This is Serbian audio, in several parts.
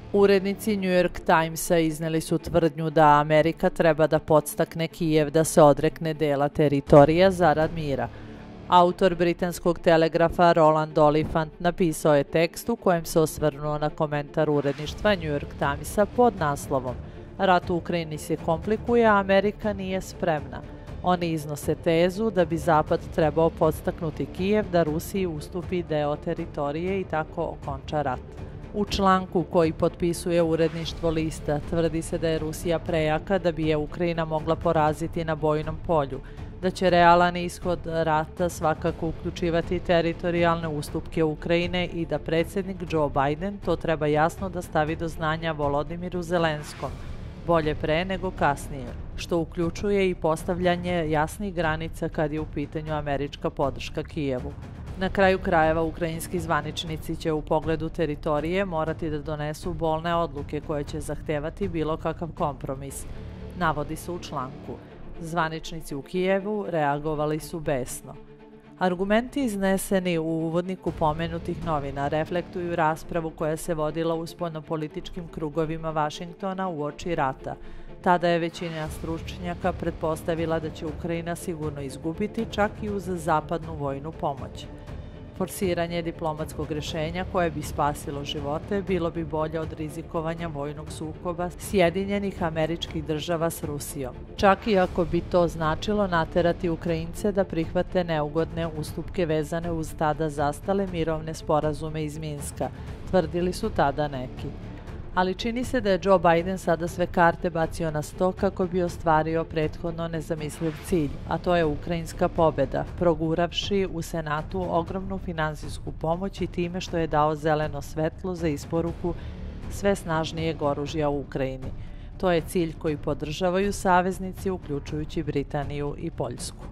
Urednici New York Timesa izneli su tvrdnju da Amerika treba da podstakne Kijev da se odrekne dela teritorija zarad mira. Autor britanskog telegrafa Roland Oliphant napisao je tekst u kojem se osvrnuo na komentar uredništva New York Timesa pod naslovom "Rat u Ukrajini se komplikuje, a Amerika nije spremna". Oni iznose tezu da bi Zapad trebao podstaknuti Kijev da Rusiji ustupi deo teritorije i tako okonča rat. U članku koji potpisuje uredništvo lista tvrdi se da je Rusija prejaka da bi je Ukrajina mogla poraziti na bojnom polju, da će realan ishod rata svakako uključivati teritorijalne ustupke Ukrajine i da predsjednik Joe Biden to treba jasno da stavi do znanja Volodimiru Zelenskom, bolje pre nego kasnije, što uključuje i postavljanje jasnih granica kad je u pitanju američka podrška Kijevu. Na kraju krajeva, ukrajinski zvaničnici će u pogledu teritorije morati da donesu bolne odluke koje će zahtevati bilo kakav kompromis, navodi se u članku. Zvaničnici u Kijevu reagovali su besno. Argumenti izneseni u uvodniku pomenutih novina reflektuju raspravu koja se vodila u spoljnopolitičkim krugovima Vašingtona uoči rata. Tada je većina stručnjaka pretpostavila da će Ukrajina sigurno izgubiti čak i uz zapadnu vojnu pomoć. Forsiranje diplomatskog rješenja koje bi spasilo živote bilo bi bolje od rizikovanja vojnog sukoba Sjedinjenih Američkih Država s Rusijom. Čak i ako bi to značilo naterati Ukrajince da prihvate neugodne ustupke vezane uz tada zastale mirovne sporazume iz Minska, tvrdili su tada neki. Ali čini se da je Joe Biden sada sve karte bacio na sto kako bi ostvario prethodno nezamisliv cilj, a to je ukrajinska pobjeda, proguravši u Senatu ogromnu finansijsku pomoć i time što je dao zeleno svetlo za isporuku sve snažnijeg oružja u Ukrajini. To je cilj koji podržavaju saveznici, uključujući Britaniju i Poljsku.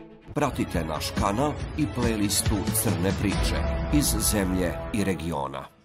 Pratite naš kanal i playlistu Crne priče iz zemlje i regiona.